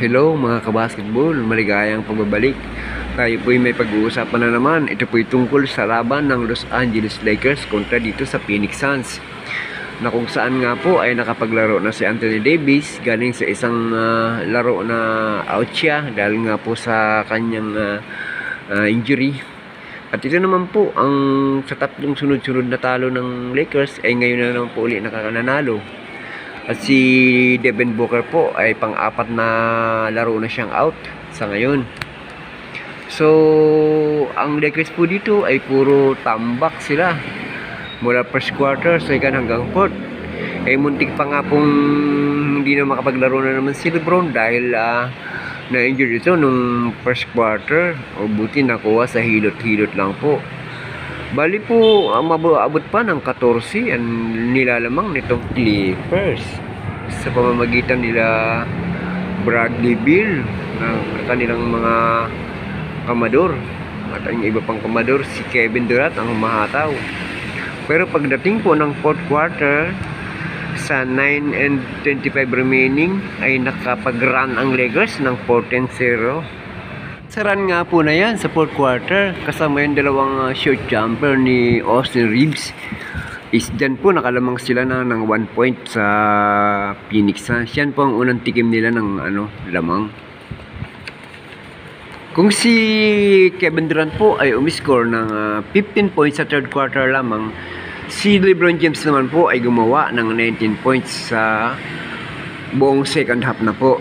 Hello mga kabasketball, maligayang pagbabalik. Tayo po'y may pag-uusapan na naman. Ito po'y tungkol sa laban ng Los Angeles Lakers kontra dito sa Phoenix Suns, na kung saan nga po ay nakapaglaro na si Anthony Davis galing sa isang laro na out siya dahil nga po sa kanyang injury. At ito naman po ang sa tatlong sunod-sunod na talo ng Lakers ay ngayon na naman po ulit nakakananalo. At si Devin Booker po ay pang-apat na laro na siyang out sa ngayon. So, ang Lakers po dito ay puro tambak sila. Mula first quarter, second hanggang fourth. Eh, muntik pa nga pong hindi na makapaglaro na naman si LeBron dahil na-injured ito nung first quarter. O buti nakuha sa hilot-hilot lang po. Bali po, abot pa ng 14 ang nilalamang nitong Clippers sa pamamagitan nila Bradley Beal ng kanilang mga kamador at ang iba pang kamador, si Kevin Durant ang humahataw. Pero pagdating po ng fourth quarter, sa 9:25 remaining ay nakapag-run ang Lakers ng 14-0. Saran nga po na yan sa fourth quarter kasama yung dalawang short jumper ni Austin Reeves. Is dyan po nakalamang sila ng 1 point sa Phoenix Suns. Yan po ang unang tikim nila ng lamang. Kung si Kevin Durant po ay umiscore ng 15 points sa third quarter lamang, si LeBron James naman po ay gumawa ng 19 points sa buong second half na po.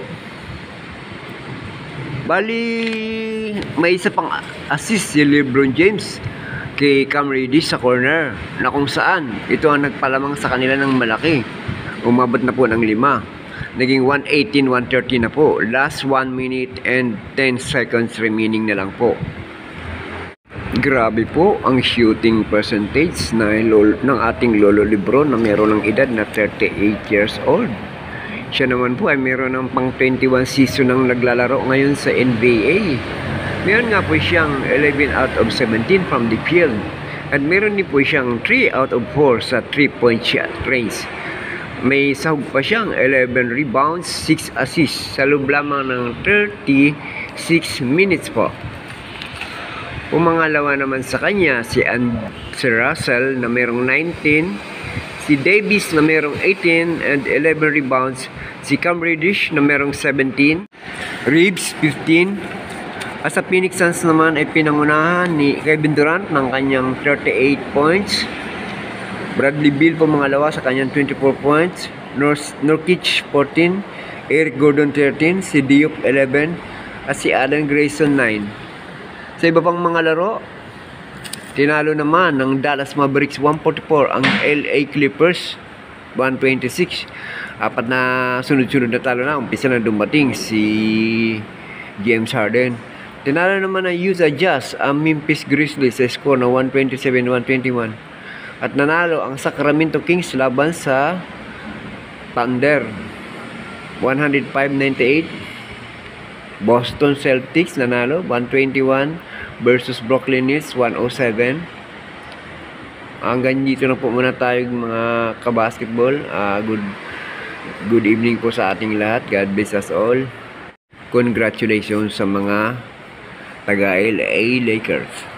Bali, may isa pang assist si LeBron James kay Cam Reddish sa corner na kung saan ito ang nagpalamang sa kanila ng malaki. Umabot na po ng 5. Naging 118-130 na po. Last 1 minute and 10 seconds remaining na lang po. Grabe po ang shooting percentage ng ating Lolo LeBron na meron ng edad na 38 years old. Siya naman po ay meron ng pang 21 season ng naglalaro ngayon sa NBA. Meron nga po siyang 11 out of 17 from the field. At meron din po siyang 3 out of 4 sa 3-point shot range. May sahog pa siyang 11 rebounds, 6 assists sa loob lamang ng 36 minutes po. Pumangalawa naman sa kanya si Russell na merong 19, si Davis na merong 18 and 11 rebounds, si Cam Reddish na merong 17, Reeves 15. At sa Phoenix Suns naman ay pinangunahan ni Kevin Durant ng kanyang 38 points, Bradley Beal pumangalawa sa kanyang 24 points, Nurkic 14, Eric Gordon 13, si Diop 11 at si Allen Grayson 9. Sa iba pang mga laro, tinalo naman ng Dallas Mavericks 144 ang LA Clippers 126. Apat na sunod-sunod na talo na. Umpisa na dumating si James Harden. Tinalo naman ng Utah Jazz ang Memphis Grizzlies sa score na 127-121. At nanalo ang Sacramento Kings laban sa Thunder 105-98. Boston Celtics nanalo 121 versus Brooklyn Nets 107. Hanggang dito na po muna tayo mga kabasketball. Good evening po sa ating lahat. God bless us all. Congratulations sa mga taga LA Lakers.